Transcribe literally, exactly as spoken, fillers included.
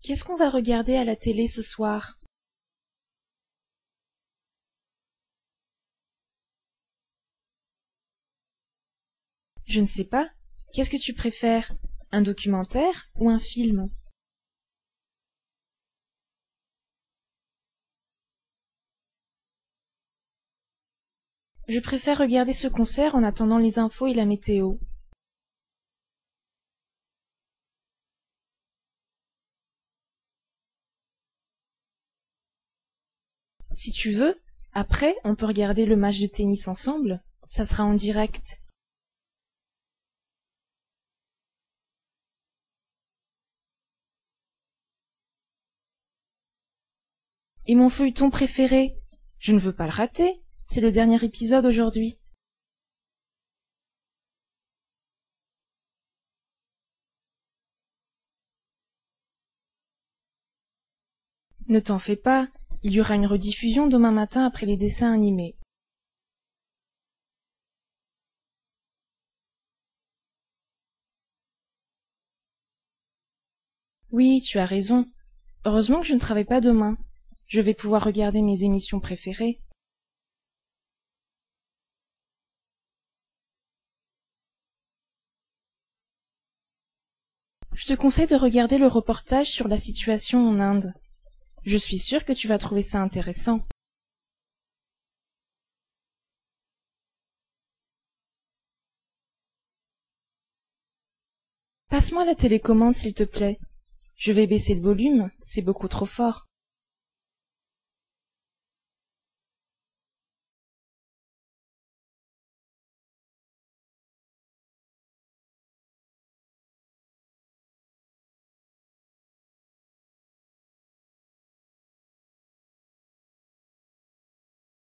Qu'est-ce qu'on va regarder à la télé ce soir? Je ne sais pas. Qu'est-ce que tu préfères? Un documentaire ou un film? Je préfère regarder ce concert en attendant les infos et la météo. Si tu veux, après, on peut regarder le match de tennis ensemble. Ça sera en direct. Et mon feuilleton préféré? Je ne veux pas le rater. C'est le dernier épisode aujourd'hui. Ne t'en fais pas, il y aura une rediffusion demain matin après les dessins animés. Oui, tu as raison. Heureusement que je ne travaille pas demain. Je vais pouvoir regarder mes émissions préférées. Je te conseille de regarder le reportage sur la situation en Inde. Je suis sûre que tu vas trouver ça intéressant. Passe-moi la télécommande, s'il te plaît. Je vais baisser le volume, c'est beaucoup trop fort.